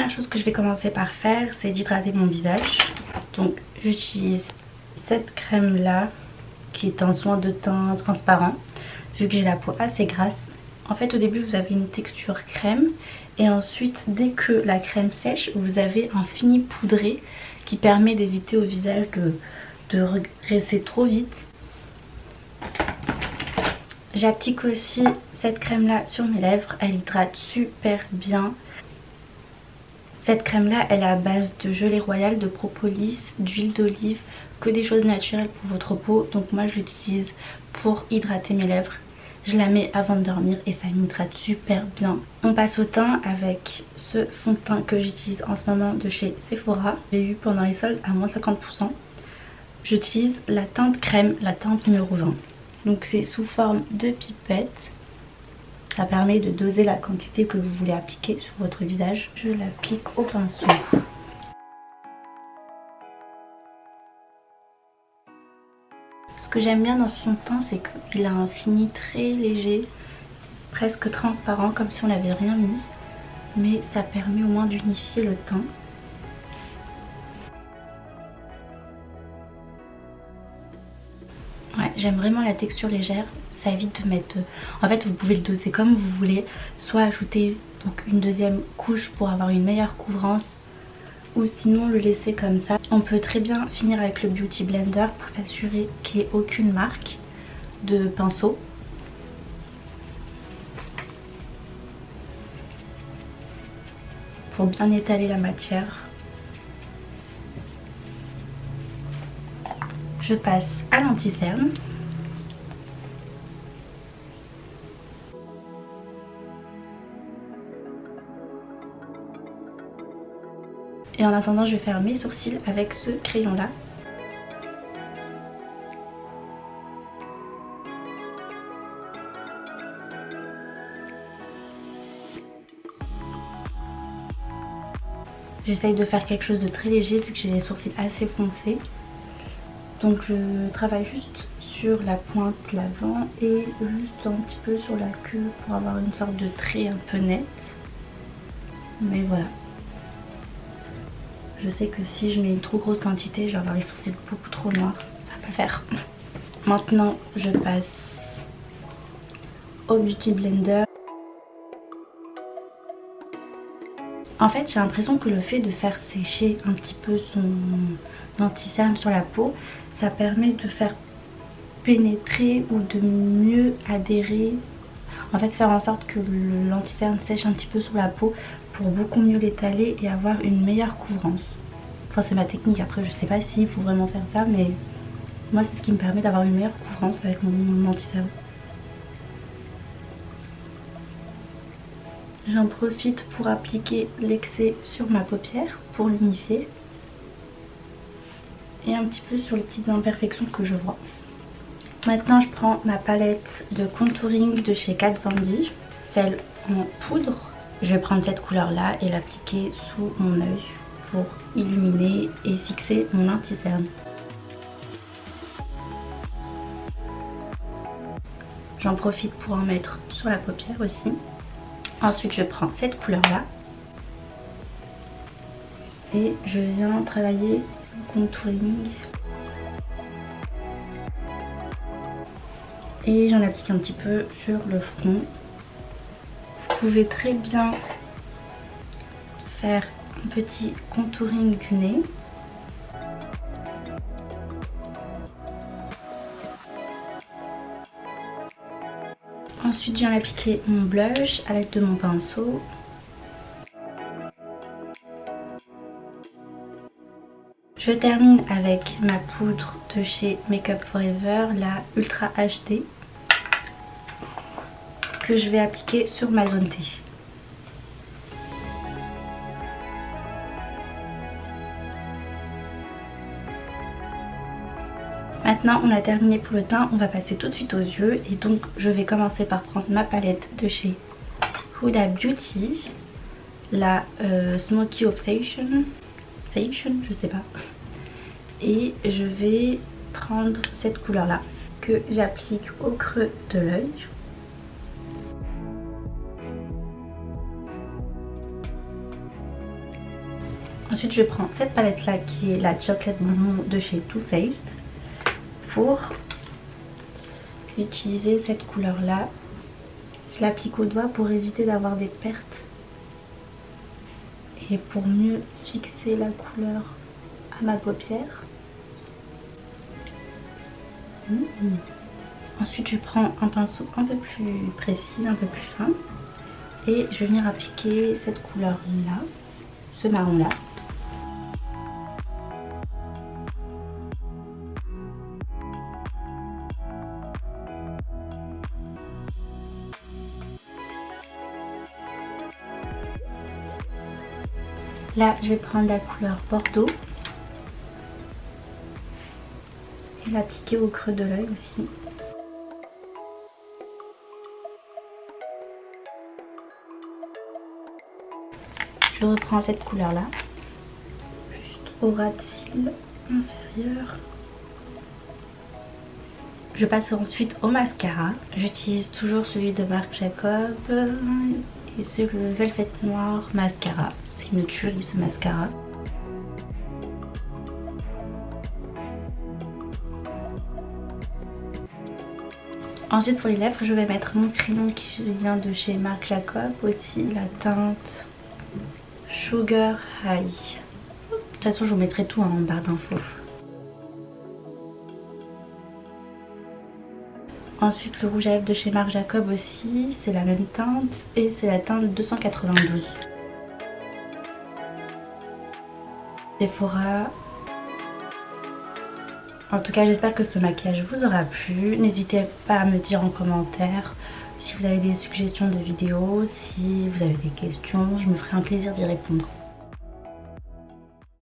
première chose que je vais commencer par faire, c'est d'hydrater mon visage. Donc j'utilise cette crème là qui est un soin de teint transparent vu que j'ai la peau assez grasse. En fait au début vous avez une texture crème et ensuite dès que la crème sèche vous avez un fini poudré qui permet d'éviter au visage de regresser trop vite. J'applique aussi cette crème là sur mes lèvres, elle hydrate super bien. Cette crème là elle est à base de gelée royale, de propolis, d'huile d'olive, que des choses naturelles pour votre peau. Donc moi je l'utilise pour hydrater mes lèvres. Je la mets avant de dormir et ça m'hydrate super bien. On passe au teint avec ce fond de teint que j'utilise en ce moment de chez Sephora. J'ai eu pendant les soldes à moins 50%. J'utilise la teinte crème, la teinte numéro 20. Donc c'est sous forme de pipette. Ça permet de doser la quantité que vous voulez appliquer sur votre visage. Je l'applique au pinceau. Ce que j'aime bien dans ce fond de teint, c'est qu'il a un fini très léger, presque transparent, comme si on n'avait rien mis. Mais ça permet au moins d'unifier le teint. Ouais, j'aime vraiment la texture légère. Ça évite de mettre... En fait, vous pouvez le doser comme vous voulez. Soit ajouter donc une deuxième couche pour avoir une meilleure couvrance. Ou sinon le laisser comme ça. On peut très bien finir avec le Beauty Blender pour s'assurer qu'il n'y ait aucune marque de pinceau. Pour bien étaler la matière. Je passe à l'anti-cerne. Et en attendant, je vais faire mes sourcils avec ce crayon là. J'essaye de faire quelque chose de très léger vu que j'ai les sourcils assez foncés. Donc je travaille juste sur la pointe l'avant et juste un petit peu sur la queue pour avoir une sorte de trait un peu net. Mais voilà. Je sais que si je mets une trop grosse quantité, je vais avoir les sourcils beaucoup trop noirs. Ça va pas le faire. Maintenant, je passe au Beauty Blender. En fait, j'ai l'impression que le fait de faire sécher un petit peu son anti-cerne sur la peau, ça permet de faire pénétrer ou de mieux adhérer. En fait, faire en sorte que l'anti-cerne sèche un petit peu sur la peau pour beaucoup mieux l'étaler et avoir une meilleure couvrance. Enfin, c'est ma technique. Après, je sais pas s'il faut vraiment faire ça, mais moi, c'est ce qui me permet d'avoir une meilleure couvrance avec mon anti-cerne. J'en profite pour appliquer l'excès sur ma paupière pour l'unifier. Et un petit peu sur les petites imperfections que je vois. Maintenant, je prends ma palette de contouring de chez Kat Von D, celle en poudre. Je vais prendre cette couleur là et l'appliquer sous mon œil pour illuminer et fixer mon anti-cerne. J'en profite pour en mettre sur la paupière aussi. Ensuite, je prends cette couleur là et je viens travailler le contouring. Et j'en applique un petit peu sur le front. Vous pouvez très bien faire un petit contouring du nez. Ensuite, je viens appliquer mon blush à l'aide de mon pinceau. Je termine avec ma poudre de chez Make Up For Ever, la Ultra HD, que je vais appliquer sur ma zone T. Maintenant on a terminé pour le teint, on va passer tout de suite aux yeux et donc je vais commencer par prendre ma palette de chez Huda Beauty, la Smoky Obsession, je sais pas. Et je vais prendre cette couleur là que j'applique au creux de l'œil. Ensuite je prends cette palette là qui est la Chocolate Bonbon de chez Too Faced pour utiliser cette couleur là. Je l'applique au doigt pour éviter d'avoir des pertes et pour mieux fixer la couleur à ma paupière. Ensuite je prends un pinceau un peu plus précis, un peu plus fin et je vais venir appliquer cette couleur là, ce marron là. Là je vais prendre la couleur Bordeaux et l'appliquer au creux de l'œil aussi. Je reprends cette couleur là, juste au ras de cils inférieur. Je passe ensuite au mascara. J'utilise toujours celui de Marc Jacob et c'est le Velvet Noir Mascara. C'est une tuerie ce mascara. Ensuite pour les lèvres, je vais mettre mon crayon qui vient de chez Marc Jacob, aussi la teinte Sugar High. De toute façon je vous mettrai tout en barre d'infos. Ensuite le rouge à lèvres de chez Marc Jacob aussi, c'est la même teinte et c'est la teinte 292. Sephora. En tout cas j'espère que ce maquillage vous aura plu. N'hésitez pas à me dire en commentaire si vous avez des suggestions de vidéos, si vous avez des questions, je me ferai un plaisir d'y répondre.